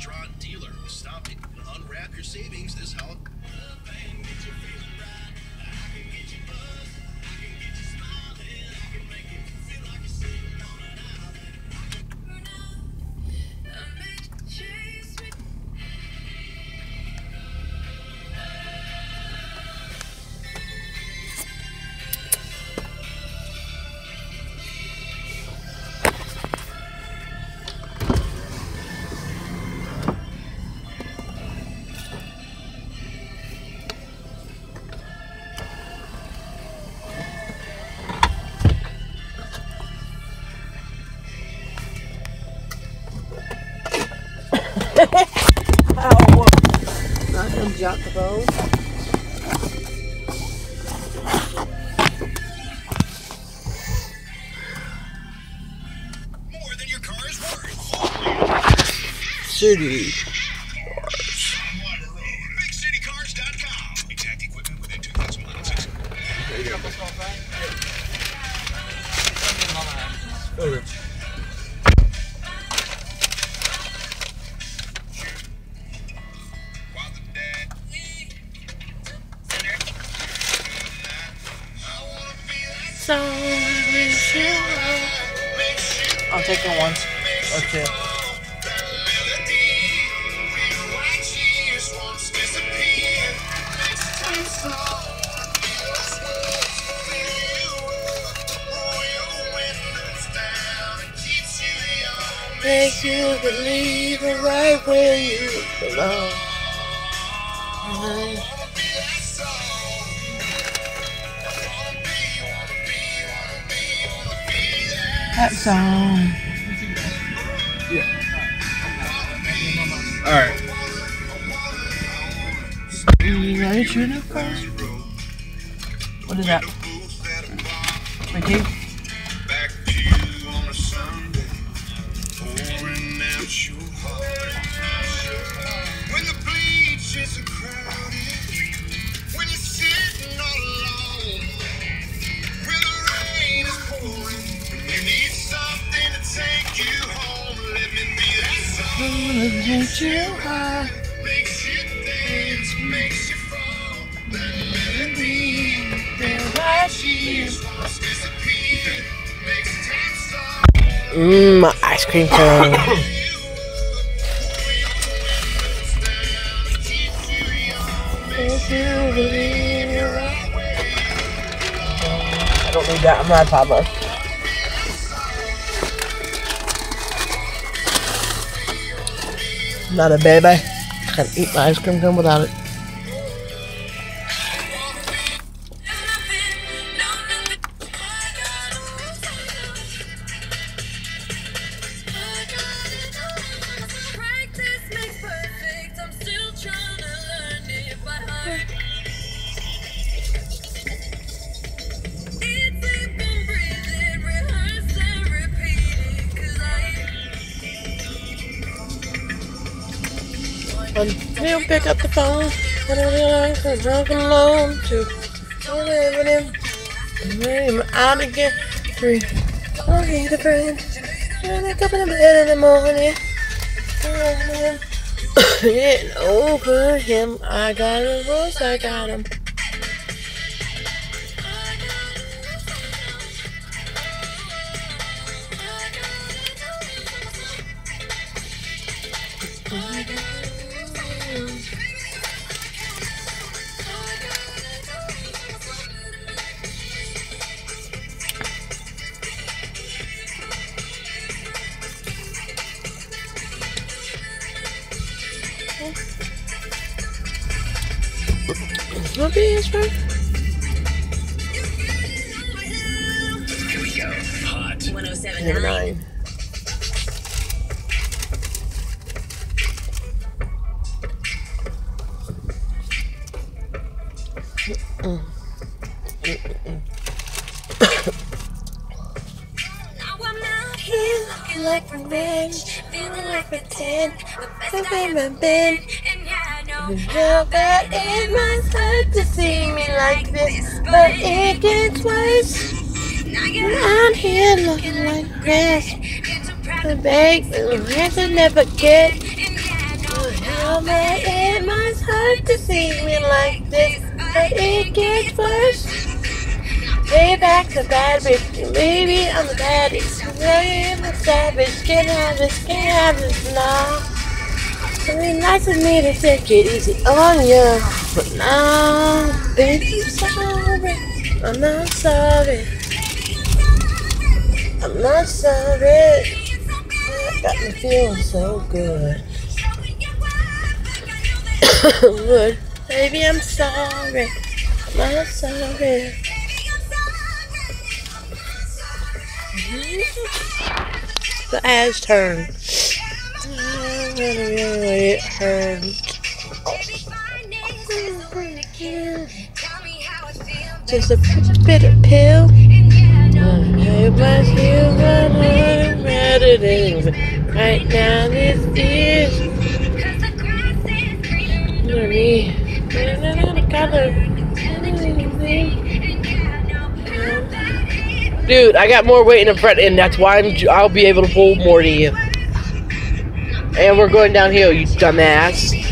Trot dealer. Stop it and unwrap your savings this holiday. Ow! Not gonna jump the boat. More than your car is worth. City. BigCityCars.com. Exact equipment within 2006. Okay. I'm taking one or two. Make you believe it right where you belong. That song. Yeah. Alright. What is that? My tape? Makes you high, makes you dance, makes you fall. My ice cream cone. I don't need that. I'm not a toddler. Not a baby. I can eat my ice cream cone without it. When you pick up the phone, when I realize I'm drunk and alone, two, living in, I'm out again, three, I need a friend, I wake up in the bed in the morning, getting over him, I got a voice, I got him. What is right? Here we go. Hot. 107.9. Looking like revenge, feeling like a 10, the best I've ever been. And yeah, I know how bad it must hurt to see me like this, but it gets worse. Now you're out here looking like grass, the bag, the rest I never get. And yeah, I How bad it must hurt to see me like this, but it gets worse. Payback's a bad bitch, maybe I'm the baddest. I'm a savage, can't have this now. It'd be nice of me to take it easy on you, but now, baby, I'm sorry. I'm not sorry. I'm not sorry. Got me feeling so good. Good. Baby, I'm sorry. I'm not sorry. The ass turn. It hurts. Just a bitter pill. It was you when I'm meditating. Right now, this is me. Dude, I got more weight in the front end. That's why I'll be able to pull more to you. And we're going downhill, you dumbass.